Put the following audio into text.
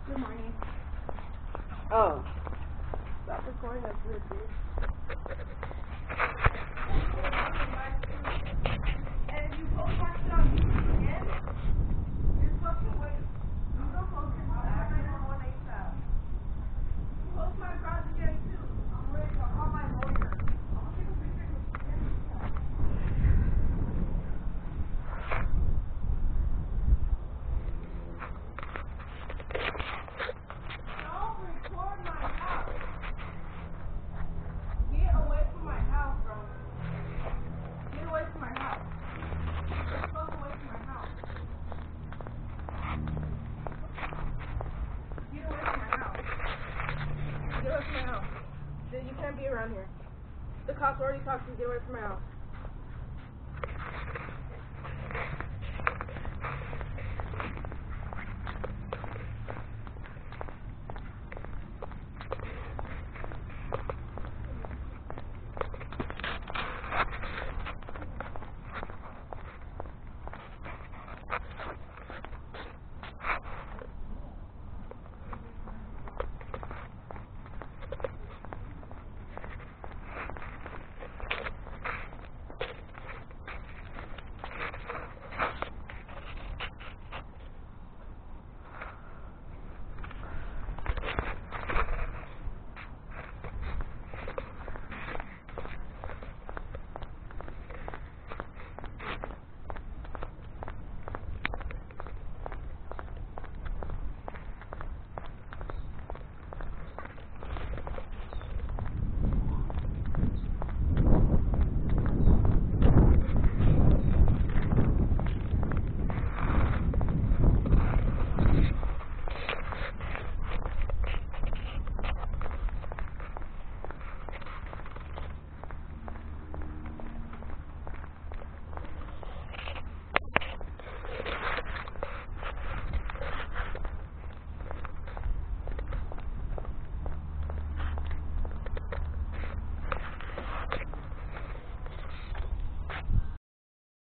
Good morning. Oh. Stop recording, that's weird, dude. And if you post my shit on YouTube again, you're supposed to wait. I'm gonna post it on 911 ASAP. Post my browser again too. I'm ready to call my lawyer. I'm gonna take a picture of this again. Don't record my house. Get away from my house, bro. Get away from my house. You're supposed to away from my house. Get away from my house. Get away from my house. Dude, you can't be around here. The cops already talked to you. Get away from my house.